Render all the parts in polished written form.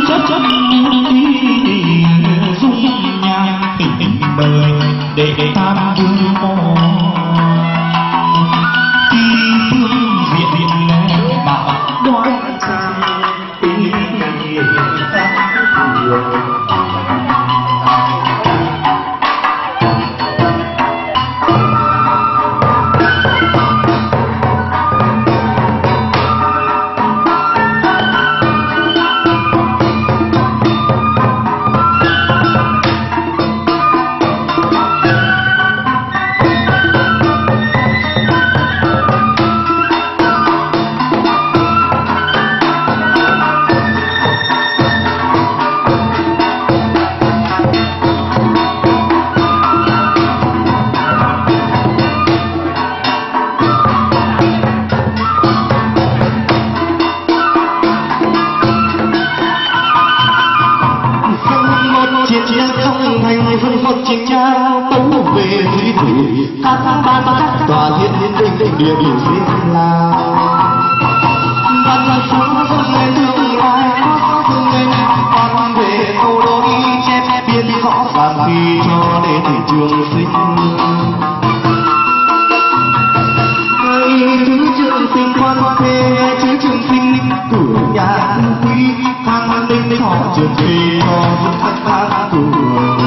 chất chất đi dung nhan hình đời để tam vương mò khi phương diện bảo đoan trang ý nghĩa tòa thiên đình địa điểm riêng là văn xuống sông lên tương lai sông lên con về câu đối chép biên rõ ràng khi cho đến trường sinh ngày thứ trường sinh quan thế chứ trường sinh cửa nhà quý thang linh thọ trường kỳ cho vững khắc khắc cửa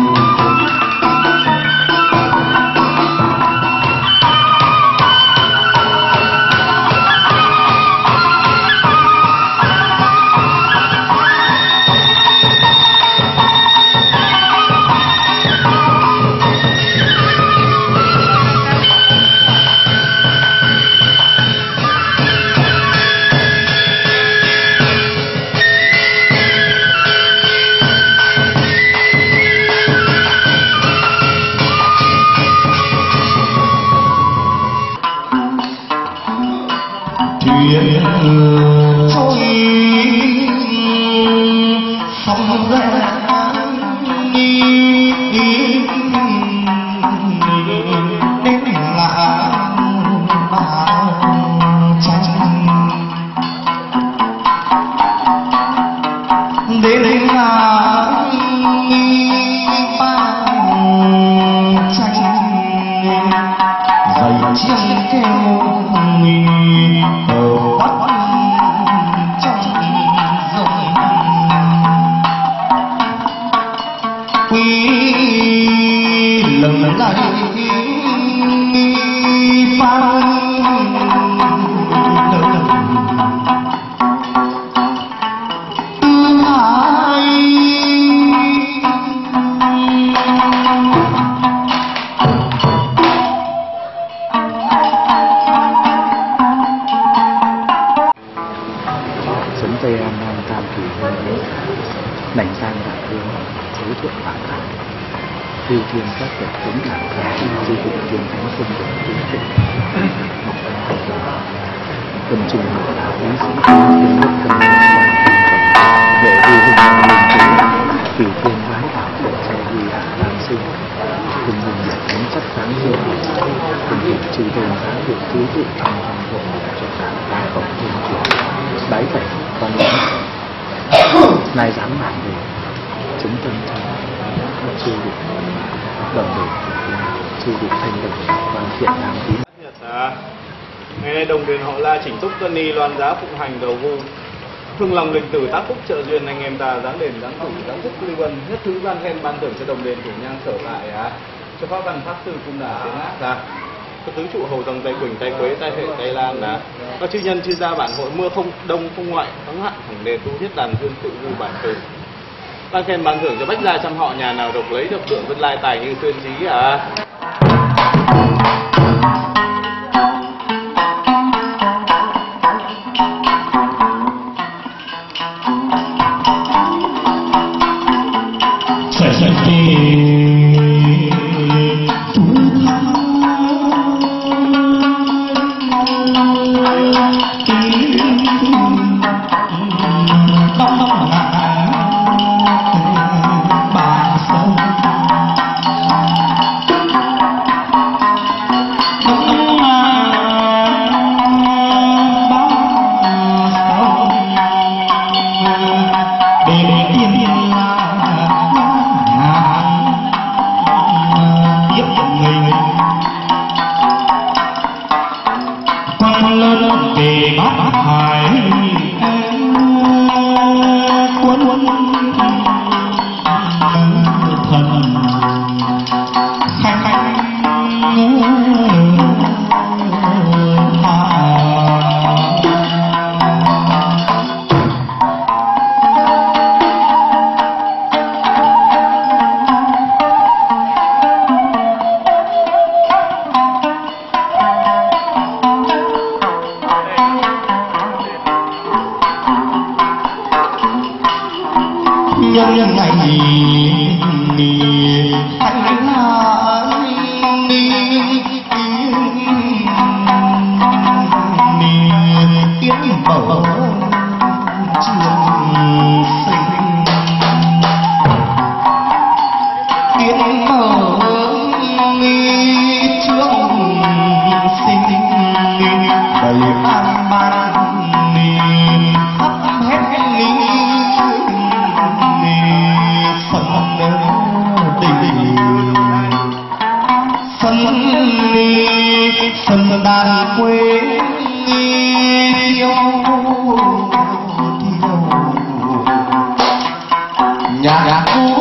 Tiêu thiên các vật tính thẳng khả di thực truyền thánh quân đội tuyến trục quân trình hội đạo lý sĩ quân nước thân vệ vi hùng linh trí kỳ thiên vái đạo để cho huy hạ nam sinh cùng hùng giải thống chất sáng dương cùng việc trừ tôn giá được cứu tụ trong hộ cho cả ba cộng thiên truyền đáy vậy con này dám mạng về chúng tâm thân chưa được đồng đều chưa được thành đồng hoàn thiện đáng tín. Ngày nay đồng đền họ La chỉnh túc tân ni loan giá phụng hành đầu vu thương lòng lịch tử tác phúc trợ duyên anh em ta dáng đền dáng thủ dáng phúc ly vân nhất thứ ban khen ban thưởng cho đồng đền thủ nhang sở lại cho pháp văn pháp sư cung đà tiếng ác ra cho tứ trụ hầu dòng tay quỳnh tay quế tay hệ tay lan đã các chư nhân chư gia bản hội mưa không đông không ngoại thắng hạn thẳng đề tu thiết đàn dương tự vu bản từ ban khen ban thưởng cho bách gia trăm họ nhà nào độc lấy được tượng vân lai tài như xuyên trí để nhân ngày anh tiến mở trường sinh tiến mở trường sinh đầy an ban khắp hết sân đàn quê yêu nhà cũ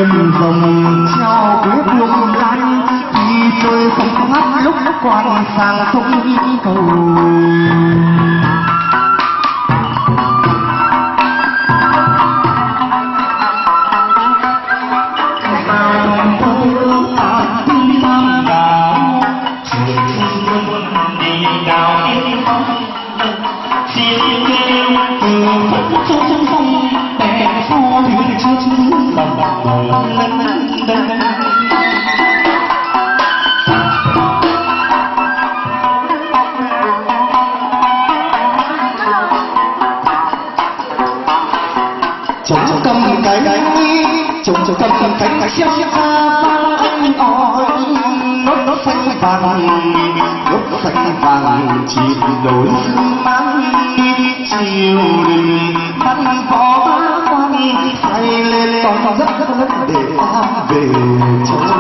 thuyền rồng treo quyết lung lanh đi chơi sông ngắt lúc quan sang sông cầu. Cầm cánh xếp xa vang ỏi nốt xanh vàng chỉ đổi mang chiều đình bắn phó quan say lên con rất để ta về châu.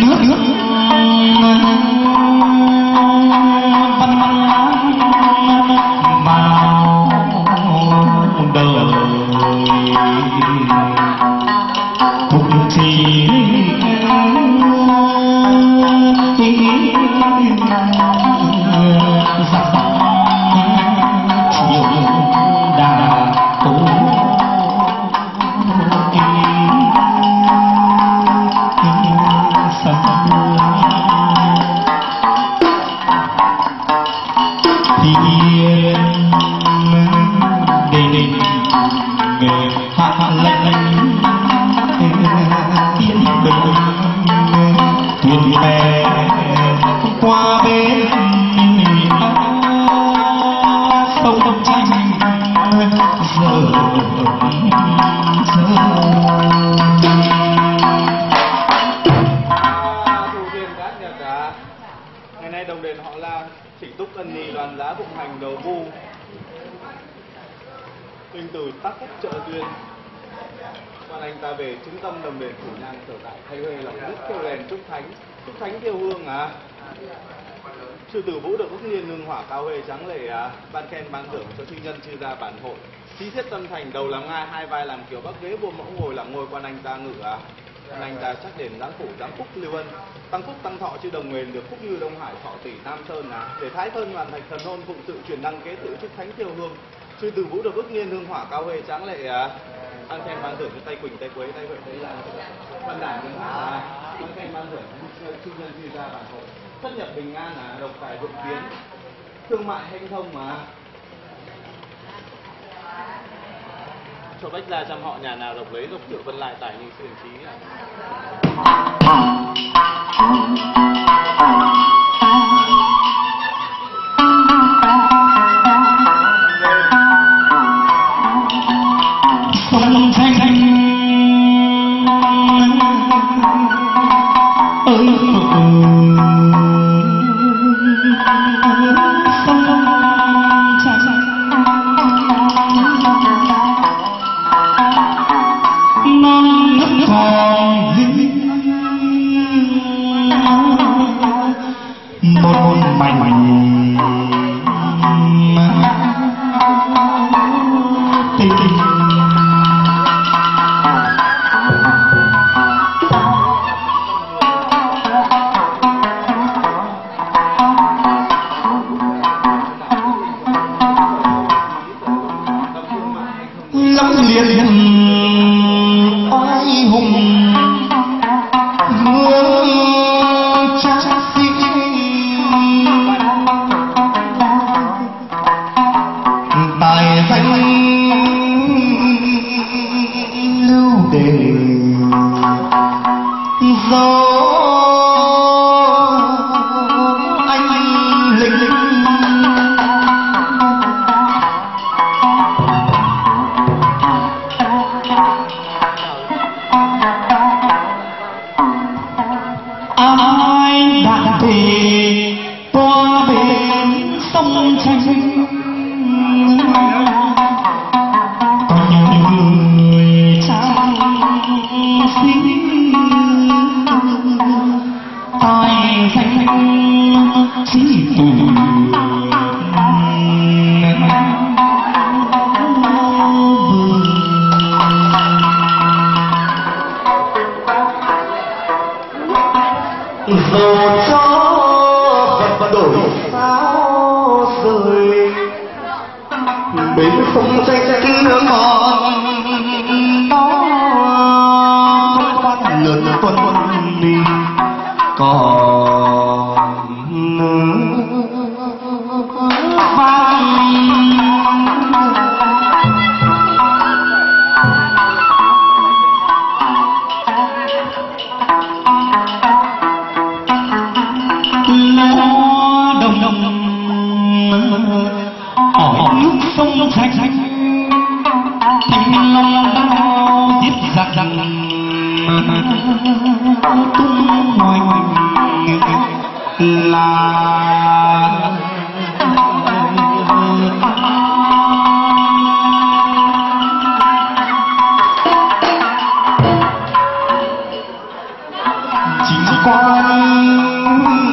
nước văn vào đời thục chỉ qua bên sông tranh giờ Thu Thiên Cát Nhật đã ngày nay đồng đền họ La Chỉnh Túc Ân Nhi Đoàn Giá Phụng Hành Đầu Vu Linh Từ Tác Phúc Trợ Duyên quan anh ta về trung tâm đồng đền Phủ Nhang sở tại thay huê lòng nước kêu rèn chúc thánh thiêu hương Sư tử Vũ được ước nhiên hương hỏa cao huê trắng lệ ban khen ban thưởng cho thi nhân chư gia bản hội chi thiết tâm thành đầu làm ngai hai vai làm kiểu bắc ghế vua mẫu ngồi làm ngôi quan anh ta ngự quan anh ta chắc đền giáng phủ giáng phúc lưu ân tăng phúc tăng thọ chư đồng nguyền được phúc như Đông Hải Thọ Tỷ Nam Sơn để thái thân hoàn thành thần hôn phụng sự truyền đăng kế tự chúc thánh thiêu hương sư tử Vũ được ước nhiên hương hỏa cao huê trắng lệ ban khen ban thưởng cho tay Quỳnh tay Quế tay Huệ tay là văn đản hương hỏa ban khen ban thưởng chư nhân chư gia bản hội xuất nhập bình an độc tài vượng tiến thương mại hanh thông cho bách gia trăm họ nhà nào độc lấy độc tự vân lại tài như sự trí sông tranh ơi một mảnh tình lắm liền oai hùng vương cha sĩ tài danh lưu đề do anh linh ai đã về qua bên sông tranh có những người trang sĩ tài danh chỉ tù dù cho vật đổi sao rời bên sông tranh nước ngọt đó con lượn tuần đi còn vang ở nước sông sạch thanh long đao tiếp giặc tung hoành là chỉ quan